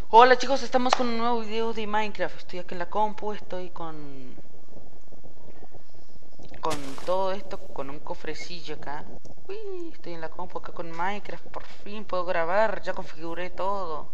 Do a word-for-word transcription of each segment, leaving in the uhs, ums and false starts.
Hola chicos, estamos con un nuevo video de Minecraft. Estoy aquí en la compu, estoy con con todo esto, con un cofrecillo acá. Uy, estoy en la compu acá con Minecraft, por fin puedo grabar, ya configuré todo.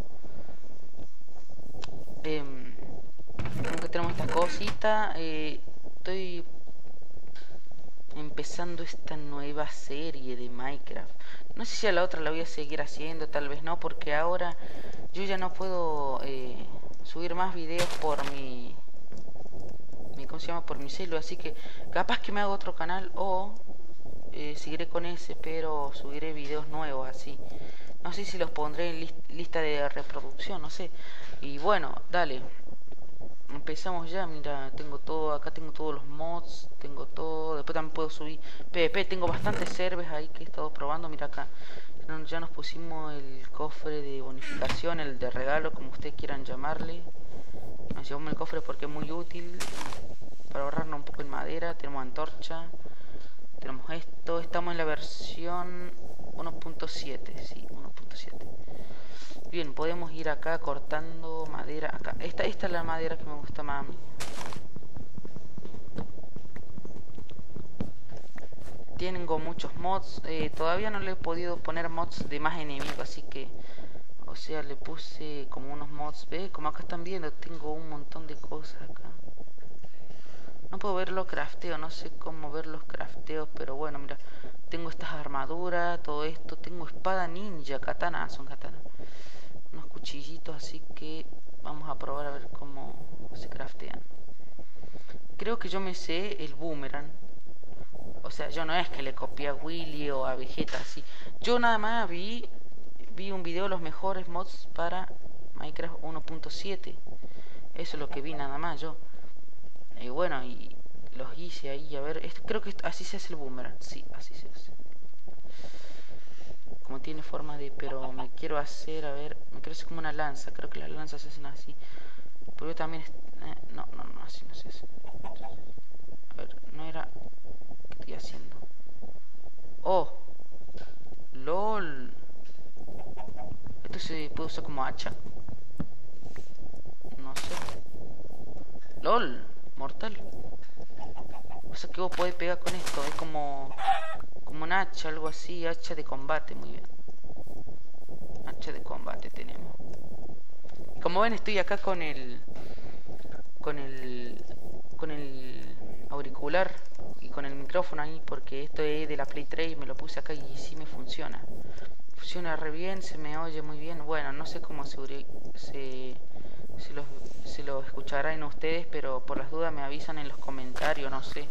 Eh, Aunque tenemos esta cosita, eh, estoy empezando esta nueva serie de Minecraft. No sé si a la otra la voy a seguir haciendo, tal vez no, porque ahora yo ya no puedo eh, subir más videos por mi mi, ¿cómo se llama? Por mi celu, así que capaz que me hago otro canal o eh, seguiré con ese, pero subiré videos nuevos así. No sé si los pondré en list lista de reproducción, no sé. Y bueno, dale. Empezamos ya, mira, tengo todo, acá tengo todos los mods, tengo todo, después también puedo subir PvP, tengo bastantes servers ahí que he estado probando, mira acá, ya nos pusimos el cofre de bonificación, el de regalo, como ustedes quieran llamarle, nos llevamos el cofre porque es muy útil, para ahorrarnos un poco en madera. Tenemos antorcha, tenemos esto, estamos en la versión uno punto siete, sí, uno punto siete. Bien, podemos ir acá cortando madera, acá, esta, esta es la madera que me gusta más a mí. Tengo muchos mods, eh, todavía no le he podido poner mods de más enemigos, así que, o sea, le puse como unos mods, ¿ve? Como acá están viendo, tengo un montón de cosas acá. No puedo ver los crafteos, no sé cómo ver los crafteos, pero bueno, mira, tengo estas armaduras, todo esto, tengo espada ninja, katana, son katana, unos cuchillitos, así que vamos a probar a ver cómo se craftean. Creo que yo me sé el boomerang, o sea, yo no es que le copié a Willy o a Vegeta, así. Yo nada más vi, vi un video de los mejores mods para Minecraft uno punto siete, eso es lo que vi nada más yo. Y bueno, y los hice ahí, a ver, esto, creo que esto, así se hace el boomerang, sí, así se hace. Como tiene forma de, pero me quiero hacer, a ver, me quiero hacer como una lanza, creo que las lanzas se hacen así. Pero yo también, eh, no, no, no, así no se hace. A ver, no era, ¿qué estoy haciendo? Oh, lol. Esto se puede usar como hacha. No sé. Lol, mortal. O sea que vos podés pegar con esto, es como, como un hacha, algo así, hacha de combate, muy bien. Hacha de combate tenemos. Como ven, estoy acá con el con el con el auricular y con el micrófono ahí porque esto es de la Play tres y me lo puse acá y sí me funciona. Funciona re bien, se me oye muy bien. Bueno, no sé cómo se se, se, lo, se lo escucharán ustedes, pero por las dudas me avisan en los comentarios, no sé.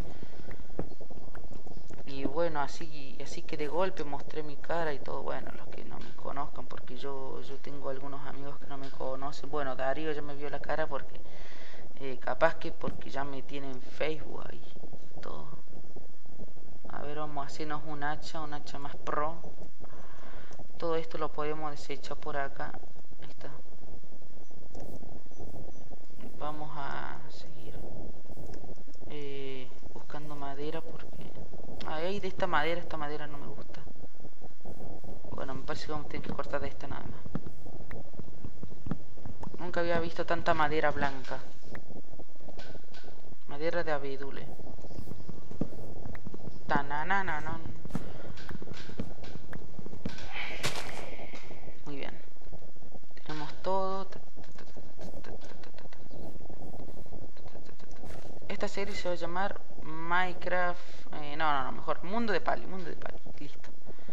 Y bueno, así así que de golpe mostré mi cara y todo. Bueno, los que no me conozcan, porque yo yo tengo algunos amigos que no me conocen. Bueno, Darío ya me vio la cara porque eh, capaz que porque ya me tiene en Facebook ahí todo. A ver, vamos a hacernos un hacha, un hacha más pro. Todo esto lo podemos desechar por acá. Ahí está. Vamos a seguir eh, buscando madera porque... Ay, de esta madera, esta madera no me gusta. Bueno, me parece que vamos a tener que cortar de esta nada más. Nunca había visto tanta madera blanca. Madera de abedule. Tananananan. Muy bien. Tenemos todo. Esta serie se va a llamar Minecraft... Eh, no, no, no, mejor. Mundo de Pali. Mundo de Pali. Listo.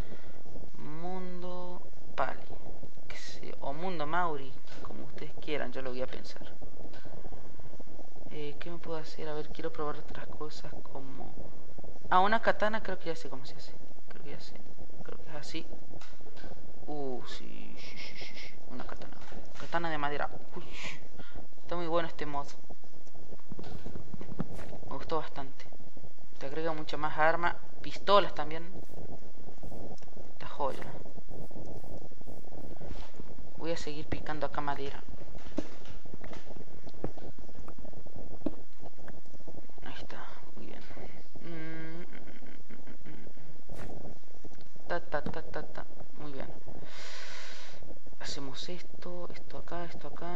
Mundo Pali. O Mundo Mauri. Como ustedes quieran. Yo lo voy a pensar. Eh, ¿Qué me puedo hacer? A ver, quiero probar otras cosas como... Ah, una katana creo que ya sé cómo se hace. Creo que ya sé. Creo que es así. Uh, sí, sí, sí, sí, sí. Una katana. Katana de madera. Uy, está muy bueno este mod. Me gustó bastante. Te agrega mucha más arma. Pistolas también. Esta joya. Voy a seguir picando acá madera. Ahí está. Muy bien. Mm, mm, mm, ta, ta, ta, ta, ta. Muy bien. Hacemos esto, esto acá, esto acá.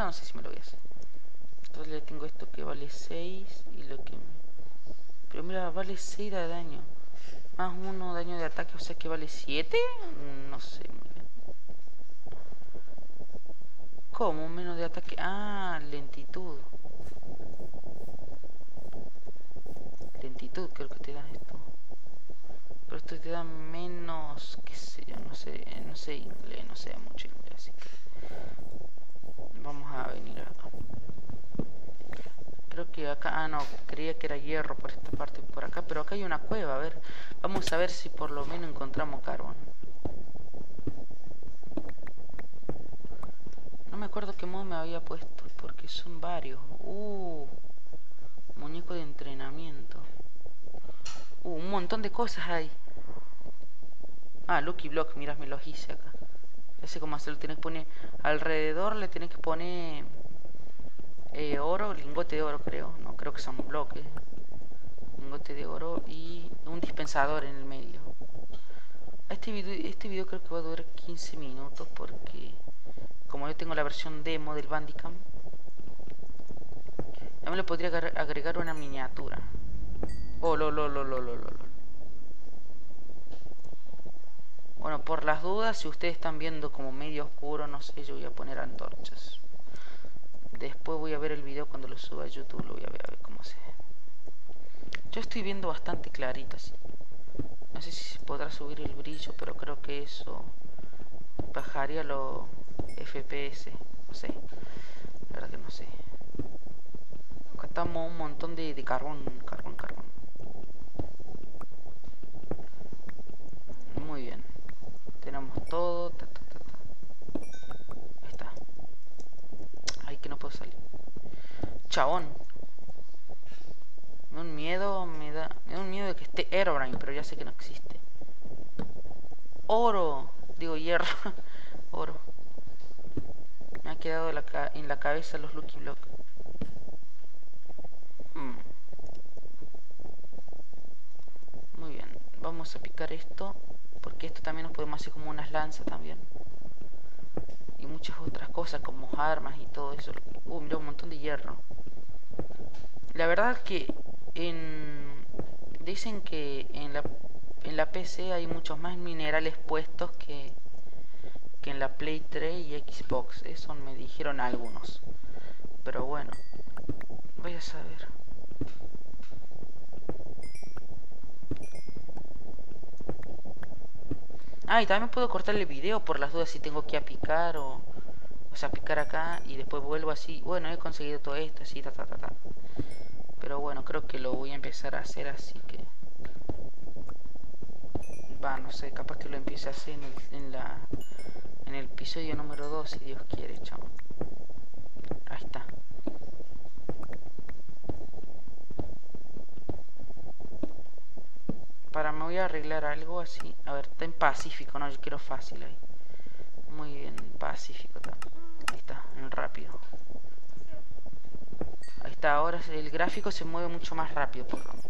verdad no sé si me lo voy a hacer. Entonces le tengo esto que vale seis y lo que... Pero mira, vale seis de daño. Más uno daño de ataque, o sea que vale siete. No sé muy bien. ¿Cómo? Menos de ataque. Ah, lentitud. Lentitud creo que te da esto. Pero esto te da menos... qué sé yo, no sé, no sé inglés, no sé mucho inglés, así que... Vamos a venir acá. Creo que acá... Ah, no, creía que era hierro por esta parte, por acá. Pero acá hay una cueva, a ver. Vamos a ver si por lo menos encontramos carbón. No me acuerdo qué modo me había puesto, porque son varios. Uh, muñeco de entrenamiento. Uh, un montón de cosas hay. Ah, Lucky Block, mirá, me los hice acá. Ya sé cómo hacerlo, tenés que poner... Alrededor le tenés que poner... Eh, oro, lingote de oro creo. No, creo que son bloques. Lingote de oro y un dispensador en el medio. Este video, este video creo que va a durar quince minutos porque... Como yo tengo la versión demo del Bandicam, también le podría agregar una miniatura. Oh, lo, lo, lo, lo, lo, lo. Bueno, por las dudas, si ustedes están viendo como medio oscuro, no sé, yo voy a poner antorchas. Después voy a ver el video cuando lo suba a YouTube, lo voy a ver, a ver cómo se ve. Yo estoy viendo bastante clarito así. No sé si se podrá subir el brillo, pero creo que eso bajaría los F P S. No sé, la verdad que no sé. Acá estamos un montón de, de carbón, carbón, carbón. Muy bien. Tenemos todo. Ta, ta, ta, ta. Ahí está. Ay, que no puedo salir. Chabón. Me da un miedo, me da, me da un miedo de que esté Herobrine, pero ya sé que no existe. Oro. Digo hierro. Oro. Me ha quedado en la, en la cabeza los Lucky Block. Hmm. Muy bien. Vamos a picar esto. Porque esto también nos podemos hacer como unas lanzas también. Y muchas otras cosas como armas y todo eso. Uh, mira, un montón de hierro. La verdad que en... dicen que en la, en la P C hay muchos más minerales puestos que, que en la Play tres y Xbox. Eso me dijeron algunos. Pero bueno, voy a saber. Ah, y también puedo cortar el video por las dudas si tengo que apicar o... O sea, picar acá y después vuelvo así. Bueno, he conseguido todo esto, así, ta, ta, ta, ta. Pero bueno, creo que lo voy a empezar a hacer así que... Va, no sé, capaz que lo empiece a hacer en, el, en la... En el episodio número dos, si Dios quiere, chabón. Ahí está. Para, me voy a arreglar algo así. A ver, está en pacífico, no, yo quiero fácil ahí. Muy bien, pacífico también. Ahí está, en rápido. Ahí está, ahora el gráfico se mueve mucho más rápido por lo menos.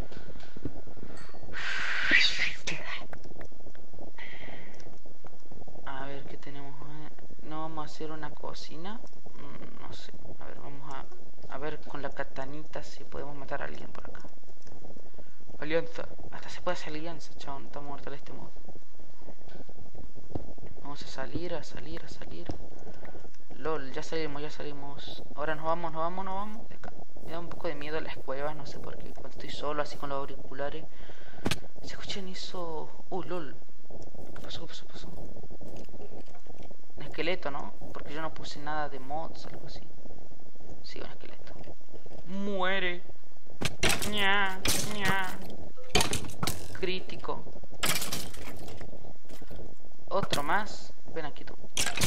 A ver qué tenemos. No vamos a hacer una cocina. No sé. A ver, vamos a, a ver con la katanita si podemos matar a alguien por acá. Alianza. Hasta se puede hacer alianza, chabón. Estamos muertos de este modo. Vamos a salir, a salir, a salir. LOL, ya salimos, ya salimos. Ahora nos vamos, nos vamos, nos vamos. De acá. Me da un poco de miedo las cuevas, no sé por qué. Cuando estoy solo, así con los auriculares. ¿Se escuchan eso? Uh, LOL. ¿Qué pasó? ¿Qué pasó? ¿Qué pasó? Un esqueleto, ¿no? Porque yo no puse nada de mods, algo así. Sí, un esqueleto. Muere. Ña, ña. Crítico. Otro más. Ven aquí tú.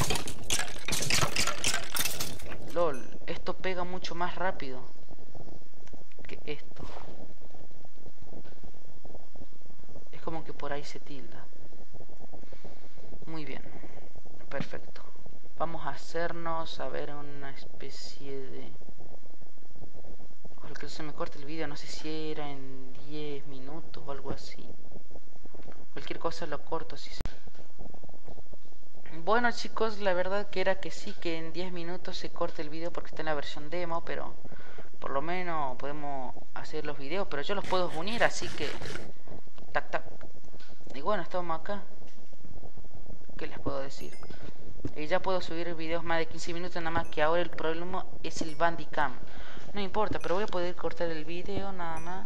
LOL, esto pega mucho más rápido que esto. Es como que por ahí se tilda. Muy bien. Perfecto. Vamos a hacernos, a ver, una especie de... Porque se me corta el vídeo, no sé si era en diez minutos o algo así. Cualquier cosa lo corto si se... Bueno chicos, la verdad que era que sí, que en diez minutos se corte el video porque está en la versión demo, pero por lo menos podemos hacer los videos, pero yo los puedo unir, así que tac tac. Y bueno, estamos acá. ¿Qué les puedo decir? Y ya puedo subir videos más de quince minutos, nada más que ahora el problema es el Bandicam. No importa, pero voy a poder cortar el video nada más.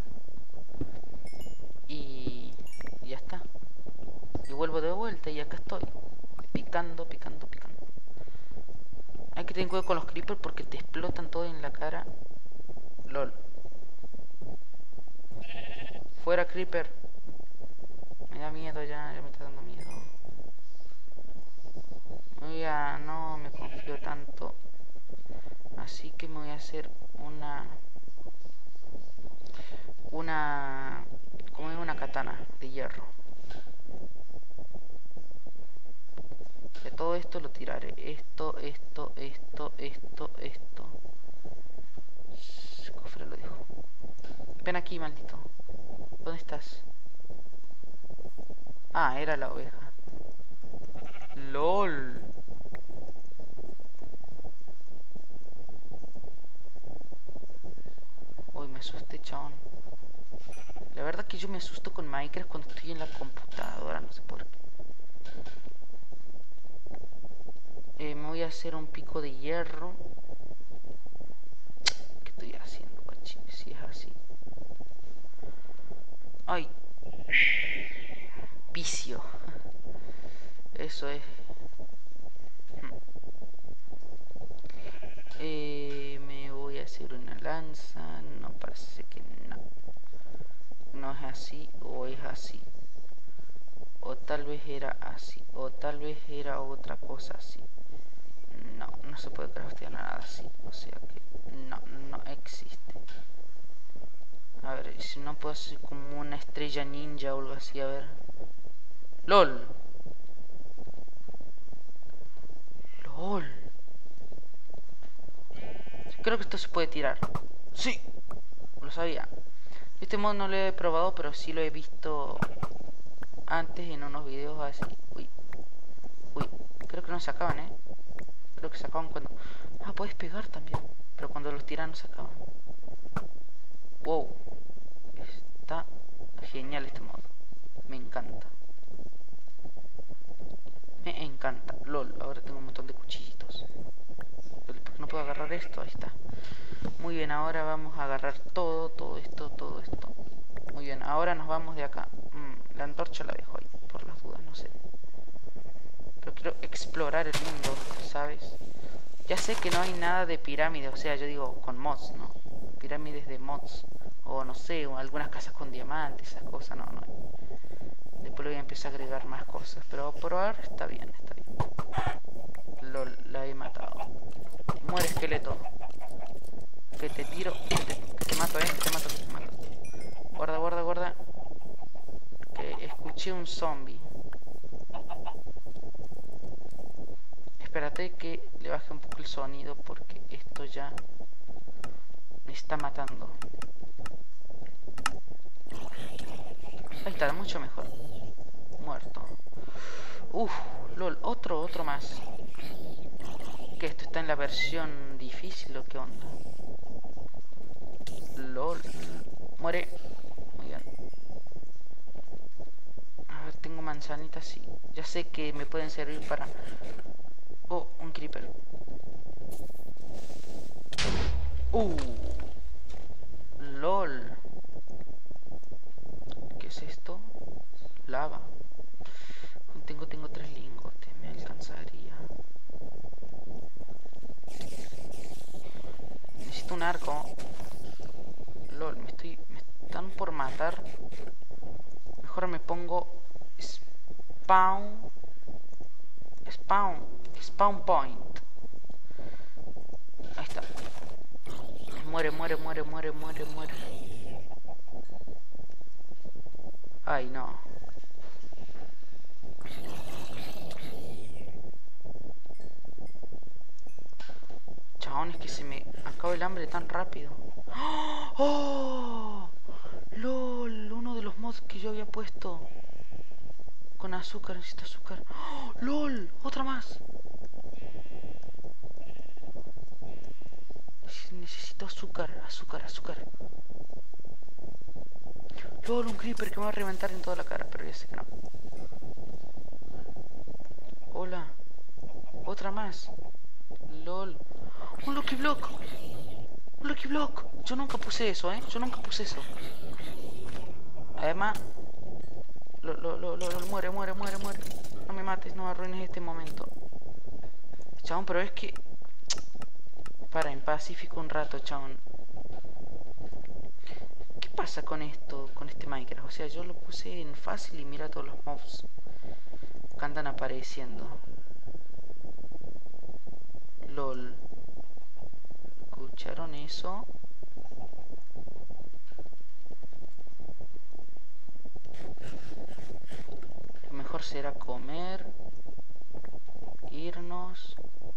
Y ya está. Y vuelvo de vuelta y acá estoy. Picando, picando, picando. Hay que tener cuidado con los creepers porque te explotan todo en la cara. LOL. Fuera creeper. Me da miedo ya, ya me está dando miedo. Ya no me confío tanto. Así que me voy a hacer una... Una... Como digo, una katana de hierro. De todo esto lo tiraré. Esto, esto, esto, esto, esto. Cofre lo dijo. Ven aquí, maldito. ¿Dónde estás? Ah, era la oveja. LOL. Uy, me asusté, chabón. La verdad que yo me asusto con Minecraft cuando estoy en la computadora, no sé por qué. Eh, me voy a hacer un pico de hierro. ¿Qué estoy haciendo, guachín? Si es así. Ay. Vicio. Eso es. Eh, me voy a hacer una lanza. No, parece que no. No es así o es así. O tal vez era así. O tal vez era otra cosa así. No, no se puede craftear nada así. O sea que no, no existe. A ver, si no puedo hacer como una estrella ninja o algo así, a ver. LOL. LOL. Creo que esto se puede tirar. Sí. Lo sabía. Este modo no lo he probado, pero sí lo he visto antes en unos videos así. Uy. Uy. Creo que no se acaban, eh. Creo que se acaban cuando... Ah, puedes pegar también. Pero cuando los tiran no se acaban. Wow. Está genial este modo. Me encanta. Me encanta. LOL. Ahora tengo un montón de cuchillitos. ¿Por qué no puedo agarrar esto? Ahí está. Muy bien, ahora vamos a agarrar todo, todo esto, todo esto. Muy bien, ahora nos vamos de acá. Mm, la antorcha la dejo ahí, por las dudas, no sé. Pero quiero explorar el mundo, ¿sabes? Ya sé que no hay nada de pirámides, o sea, yo digo con mods, ¿no? Pirámides de mods. O no sé, o algunas casas con diamantes, esas cosas, no, no hay. Después le voy a empezar a agregar más cosas. Pero por ahora está bien, está bien. LOL, la he matado. Muere, esqueleto. Que te tiro, que te, que te mato, eh, que te mato, que te mato. Guarda, guarda, guarda. Que escuché un zombie. Espérate que le baje un poco el sonido porque esto ya me está matando. Ahí está, mucho mejor. Muerto. Uf, lol, otro, otro más. ¿Que esto está en la versión difícil o qué onda? LOL. Muere. Muy bien. A ver, tengo manzanitas, sí. Ya sé que me pueden servir para... Oh, un creeper. Uh. LOL. ¿Qué es esto? Lava. Tengo, tengo tres lingotes. Me alcanzaría. Necesito un arco. LOL, me estoy... Me están por matar. Mejor me pongo... Spawn... Spawn... Spawn point. Ahí está. Muere, muere, muere, muere, muere, muere. Ay, no. Chabón, es que se me acaba el hambre tan rápido. ¡Oh! LOL, uno de los mods que yo había puesto. Con azúcar, necesito azúcar. ¡Oh, ¡lol! ¡Otra más! Necesito azúcar, azúcar, azúcar. ¡Lol! Un creeper que me va a reventar en toda la cara, pero ya sé que no. Hola. Otra más. ¡Lol! ¡Un Lucky Block! ¡Un Lucky Block! Yo nunca puse eso, ¿eh? Yo nunca puse eso. Además... Lo, lo, lo, lo, lo, muere, muere, muere, muere. No me mates, no arruines este momento. Chabón, pero es que... Para, en pacífico un rato, chabón. ¿Qué pasa con esto, con este Minecraft? O sea, yo lo puse en fácil y mira todos los mobs que andan apareciendo. LOL. ¿Escucharon eso? Lo mejor será comer, irnos.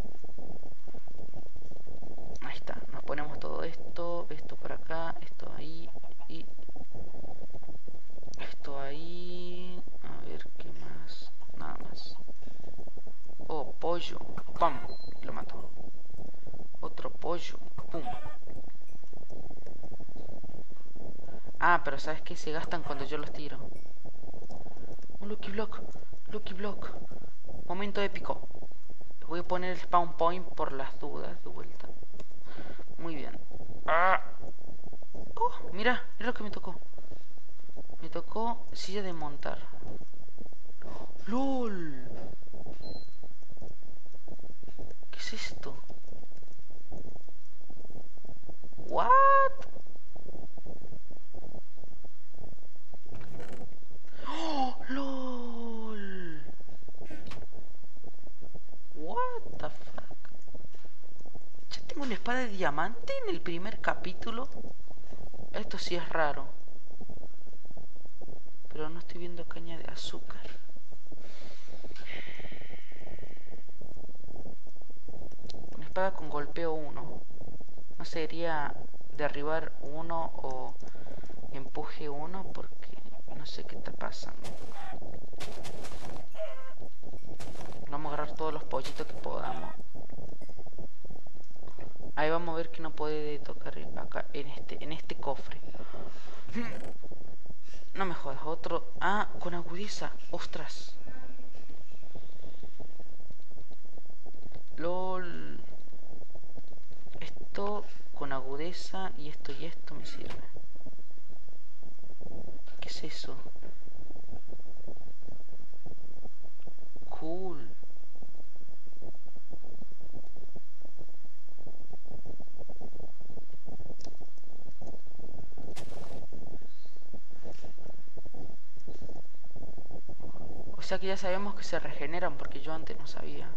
Ahí está, nos ponemos todo esto, esto por acá, esto ahí y esto ahí. A ver qué más, nada más. Oh, pollo, pam, lo mató. Otro pollo, pum. Ah, pero ¿sabes qué? Se gastan cuando yo los tiro. Un Lucky Block, Lucky Block. Momento épico. Voy a poner el spawn point por las dudas de vuelta. Muy bien. Ah. Oh, mira, mira lo que me tocó. Me tocó silla de montar. ¡Lol! ¿Qué es esto? ¿What? ¡Oh! ¡Lol! What the fuck? Ya tengo una espada de diamante en el primer capítulo. Esto sí es raro. Pero no estoy viendo caña de azúcar. Una espada con golpeo uno. No sería derribar uno o empuje uno porque no sé qué está pasando. Vamos a agarrar todos los pollitos que podamos. Ahí vamos a ver que no puede tocar acá en este, en este cofre. No me jodas, otro. Ah, con agudeza. Ostras. LOL. Esto con agudeza y esto y esto me sirve. ¿Qué es eso? Cool. O sea que ya sabemos que se regeneran porque yo antes no sabía.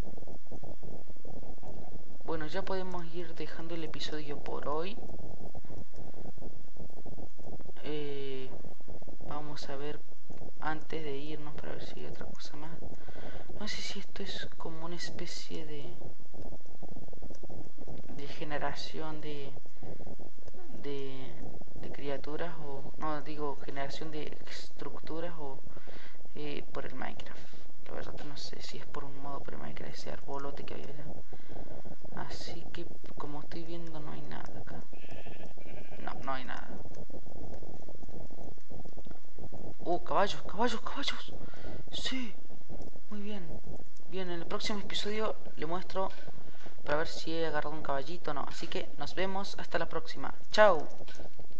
Bueno, ya podemos ir dejando el episodio por hoy. Eh, vamos a ver antes de irnos para ver si hay otra cosa más. No sé si esto es como una especie de de generación de de, de criaturas o no digo generación de estructuras o eh, por el Minecraft. La verdad no sé si es por un modo por el Minecraft, ese arbolote que había allá. Así que como estoy viendo no hay nada acá. No, no hay nada. Uh, caballos, caballos, caballos. Sí, muy bien. Bien, en el próximo episodio le muestro para ver si he agarrado un caballito o no. Así que nos vemos hasta la próxima. Chao.